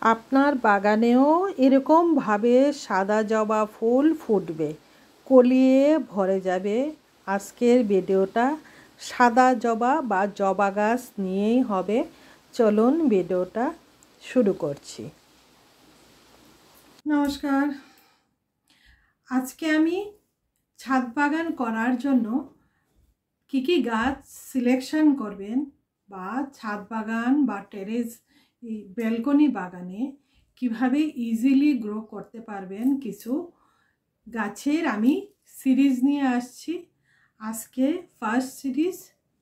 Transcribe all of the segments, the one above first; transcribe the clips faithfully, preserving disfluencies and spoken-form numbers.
আপনার বাগানেও এরকমভাবে সাদা জবা ফুল ফুটবে, কলিয়ে ভরে যাবে। আজকের ভিডিওটা সাদা জবা বা জবা গাছ নিয়েই হবে। চলুন ভিডিওটা শুরু করছি। নমস্কার। আজকে আমি ছাদ বাগান করার জন্য কি কি গাছ সিলেকশন করবেন বা ছাদ বাগান বা টেরেস ব্যালকনি বাগানে কিভাবে ইজিলি গ্রো করতে পারবেন কিছু গাছের আমি সিরিজ নিয়ে আসছি। আজকে ফার্স্ট সিরিজ।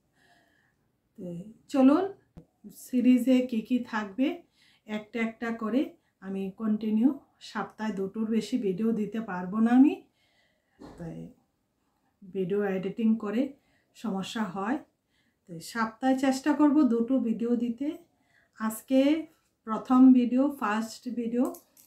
চলুন সিরিজে কি কি থাকবে একটা একটা করে আমি কন্টিনিউ, সপ্তাহে দুটোর বেশি ভিডিও দিতে পারবো না আমি, তাই ভিডিও এডিটিং করে সমস্যা হয়, তো সপ্তাহে চেষ্টা করব দুটো ভিডিও দিতে। আজকে প্রথম ভিডিও, ফার্স্ট ভিডিও।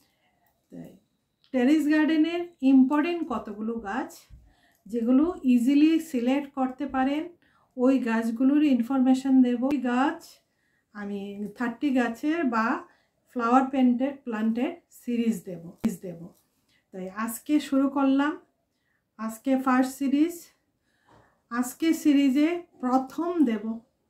টেরেস গার্ডেনের ইম্পর্টেন্ট কতগুলো গাছ যেগুলো ইজিলি সিলেক্ট করতে পারেন, ওই গাছগুলোর ইনফরমেশন দেব। গাছ আমি থার্টি গাছের বা ফ্লাওয়ার প্যান্টের প্লান্টের সিরিজ দেব দেব তাই আজকে শুরু করলাম। আজকে ফার্স্ট সিরিজ। আজকে সিরিজে প্রথম দেব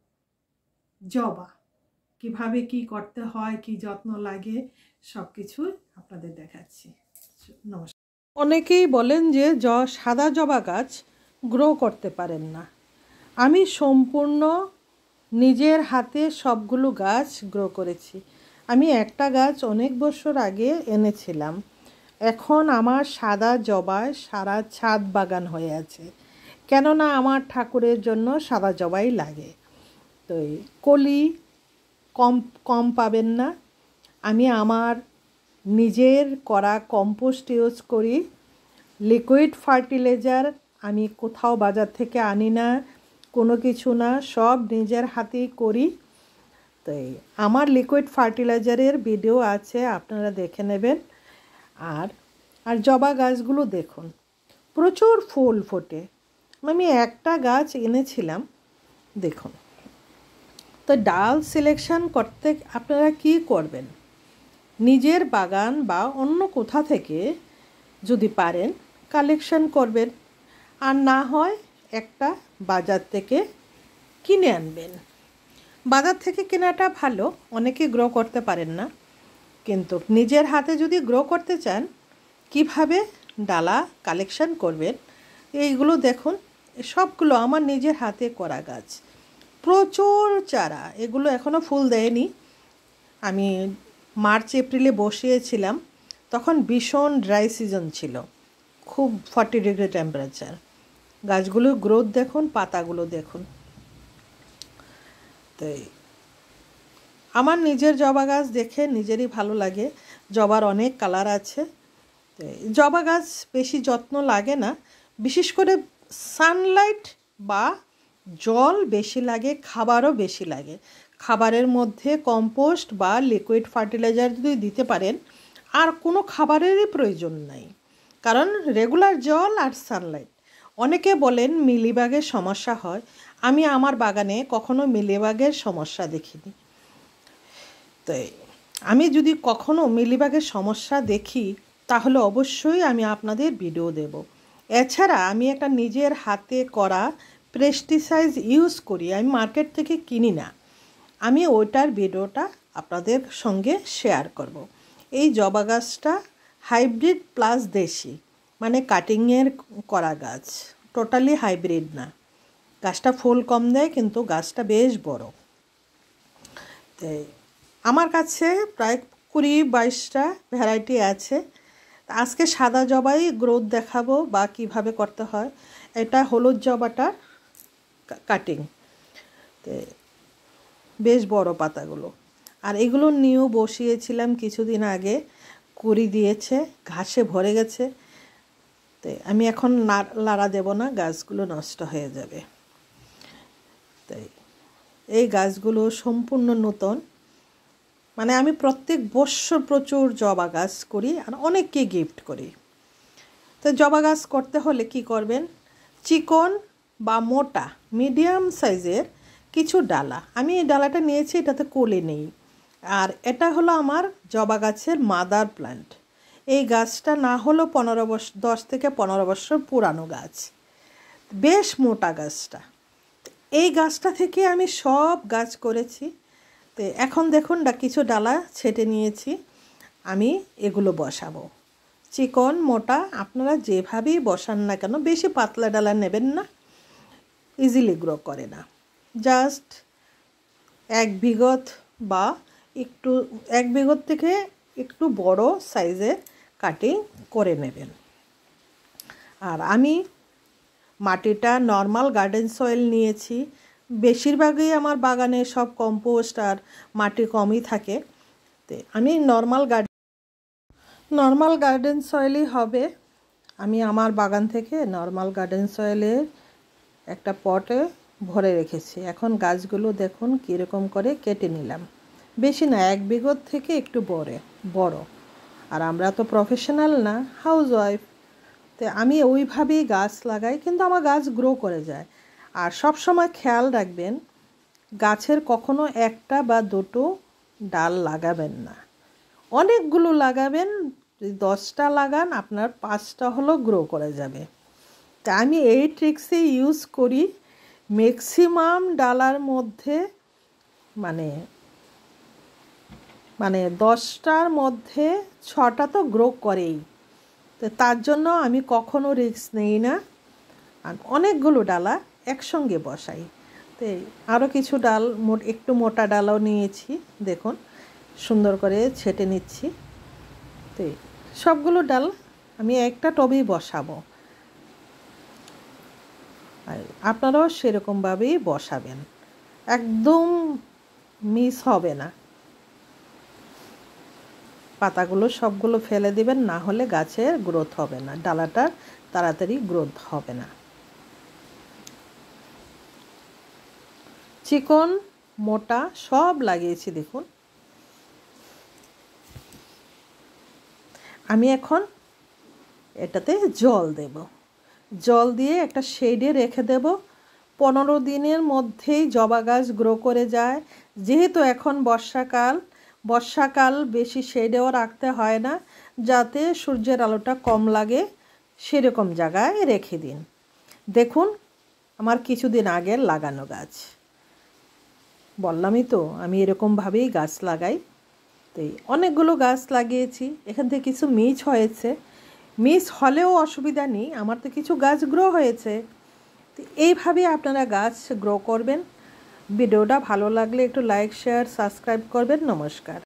জবা, কিভাবে কি করতে হয়, কি যত্ন লাগে, সব কিছুই আপনাদের দেখাচ্ছি। নমস্কার। অনেকেই বলেন যে জ সাদা জবা গাছ গ্রো করতে পারেন না। আমি সম্পূর্ণ নিজের হাতে সবগুলো গাছ গ্রো করেছি। আমি একটা গাছ অনেক বছর আগে এনেছিলাম, এখন আমার সাদা জবায় সারা ছাদ বাগান হয়ে আছে, কেননা আমার ঠাকুরের জন্য সাদা জবাই লাগে। তো কলি কম কম পাবেন না। আমি আমার নিজের করা কম্পোস্ট ইউজ করি, লিকুইড ফার্টিলাইজার আমি কোথাও বাজার থেকে আনি না, কোনো কিছু না, সব নিজের হাতেই করি। তাই আমার লিকুইড ফার্টিলাইজারের ভিডিও আছে, আপনারা দেখে নেবেন। আর আর জবা গাছগুলো দেখুন, প্রচুর ফুল ফোটে। আমি একটা গাছ এনেছিলাম, দেখুন। তো ডাল সিলেকশন করতে আপনারা কি করবেন, নিজের বাগান বা অন্য কোথা থেকে যদি পারেন কালেকশন করবেন, আর না হয় একটা বাজার থেকে কিনে আনবেন। বাজার থেকে কেনাটা ভালো, অনেকে গ্রো করতে পারেন না, কিন্তু নিজের হাতে যদি গ্রো করতে চান কিভাবে ডালা কালেকশন করবেন এইগুলো দেখুন। সবগুলো আমার নিজের হাতে করা গাছ, প্রচুর চারা। এগুলো এখনও ফুল দেয়নি। আমি মার্চ এপ্রিলে বসিয়েছিলাম, তখন ভীষণ ড্রাই সিজন ছিল, খুব ফর্টি ডিগ্রি টেম্পারেচার। গাছগুলোর গ্রোথ দেখুন, পাতাগুলো দেখুন। তাই আমার নিজের জবা গাছ দেখে নিজেরই ভালো লাগে। জবার অনেক কালার আছে। জবা গাছ বেশি যত্ন লাগে না, বিশেষ করে সানলাইট বা জল বেশি লাগে, খাবারও বেশি লাগে। খাবারের মধ্যে কম্পোস্ট বা লিকুইড ফার্টিলাইজার যদি দিতে পারেন, আর কোনো খাবারেরই প্রয়োজন নাই, কারণ রেগুলার জল আর সানলাইট। অনেকে বলেন মিলিবাগের সমস্যা হয়, আমি আমার বাগানে কখনো মিলিবাগের সমস্যা দেখিনি। তাই আমি যদি কখনো মিলিবাগের সমস্যা দেখি তাহলে অবশ্যই আমি আপনাদের ভিডিও দেব। এছাড়া আমি একটা নিজের হাতে করা পেস্টিসাইড ইউজ করি, আমি মার্কেট থেকে কিনি না, আমি ওইটার ভিডিওটা আপনাদের সঙ্গে শেয়ার করব। এই জবা গাছটা হাইব্রিড প্লাস দেশি, মানে কাটিংয়ের করা গাছ, টোটালি হাইব্রিড না। গাছটা ফুল কম দেয় কিন্তু গাছটা বেশ বড়। তাই আমার কাছে প্রায় কুড়ি বাইশটা ভ্যারাইটি আছে। আজকে সাদা জবাই গ্রোথ দেখাবো বা কিভাবে করতে হয়। এটা হলুদ জবাটার কাটিং, তো বেশ বড় পাতাগুলো। আর এগুলো নিয়েও বসিয়েছিলাম কিছুদিন আগে, কুড়ি দিয়েছে, ঘাসে ভরে গেছে। তো আমি এখন লাড়া দেব না, গাছগুলো নষ্ট হয়ে যাবে। তাই এই গাছগুলো সম্পূর্ণ নতুন, মানে আমি প্রত্যেক বছর প্রচুর জবা গাছ করি আর অনেককে গিফট করি। তো জবা গাছ করতে হলে কি করবেন, চিকন বা মোটা মিডিয়াম সাইজের কিছু ডালা, আমি এই ডালাটা নিয়েছি, এটাতে কলি নেই, আর এটা হলো আমার জবা গাছের মাদার প্ল্যান্ট। এই গাছটা না হলো পনেরো বছর দশ থেকে পনেরো বছর পুরানো গাছ, বেশ মোটা গাছটা। এই গাছটা থেকে আমি সব গাছ করেছি। তো এখন দেখুন কিছু ডালা ছেটে নিয়েছি, আমি এগুলো বসাবো। চিকন মোটা আপনারা যেভাবেই বসান না কেন, বেশি পাতলা ডালা নেবেন না, ইজিলি গ্রো করে না। জাস্ট এক বিঘত বা একটু এক বিঘত থেকে একটু বড় সাইজের কাটিং করে নেবেন। আর আমি মাটিটা নর্মাল গার্ডেন সয়েল নিয়েছি। বেশিরভাগই আমার বাগানে সব কম্পোস্ট আর মাটি কমই থাকে, তো আমি নর্মাল গার্ডেন নর্মাল গার্ডেন সয়েলই হবে। আমি আমার বাগান থেকে নর্মাল গার্ডেন সয়েলের একটা পটে ভরে রেখেছি। এখন গাছগুলো দেখুন কীরকম করে কেটে নিলাম, বেশি না, এক বিঘত থেকে একটু বড় বড় আর আমরা তো প্রফেশনাল না, হাউস ওয়াইফ, তো আমি ওইভাবেই গাছ লাগাই, কিন্তু আমার গাছ গ্রো করে যায়। আর সব সময় খেয়াল রাখবেন গাছের কখনো একটা বা দুটো ডাল লাগাবেন না, অনেকগুলো লাগাবেন। যদি দশটা লাগান আপনার পাঁচটা হলো গ্রো করে যাবে। তা আমি এই ট্রিক্সে ইউজ করি। ম্যাক্সিমাম ডালার মধ্যে মানে মানে দশটার মধ্যে ছটা তো গ্রো করেই, তো তার জন্য আমি কখনো রিস্ক নেই না, আর অনেকগুলো ডালা একসঙ্গে বসাই। তো আরও কিছু ডাল মোট একটু মোটা ডালাও নিয়েছি, দেখুন সুন্দর করে ছেটে নিচ্ছি। তো সবগুলো ডাল আমি একটা টবেই বসাবো, আর আপনারাও সেরকমভাবেই বসাবেন, একদম মিস হবে না। পাতাগুলো সবগুলো ফেলে দিবেন, না হলে গাছের গ্রোথ হবে না, ডালাটার তাড়াতাড়ি গ্রোথ হবে না। চিকন মোটা সব লাগিয়েছি দেখুন। আমি এখন এটাতে জল দেব, জল দিয়ে একটা শেডে রেখে দেব। পনেরো দিনের মধ্যেই জবা গাছ গ্রো করে যায়। যেহেতু এখন বর্ষাকাল, বর্ষাকাল বেশি শেডেও রাখতে হয় না, যাতে সূর্যের আলোটা কম লাগে সেরকম জায়গায় রেখে দিন। দেখুন আমার কিছুদিন আগের লাগানো গাছ, বললামই তো আমি এরকমভাবেই গাছ লাগাই। তো অনেকগুলো গাছ লাগিয়েছি, এখান থেকে কিছু মিস হয়েছে, মিস হলেও অসুবিধা নেই, আমার তো কিছু গাছ গ্রো হয়েছে। তো এইভাবে আপনারা গাছ গ্রো করবেন। ভিডিওটা ভালো লাগলে একটু লাইক শেয়ার সাবস্ক্রাইব করবেন। নমস্কার।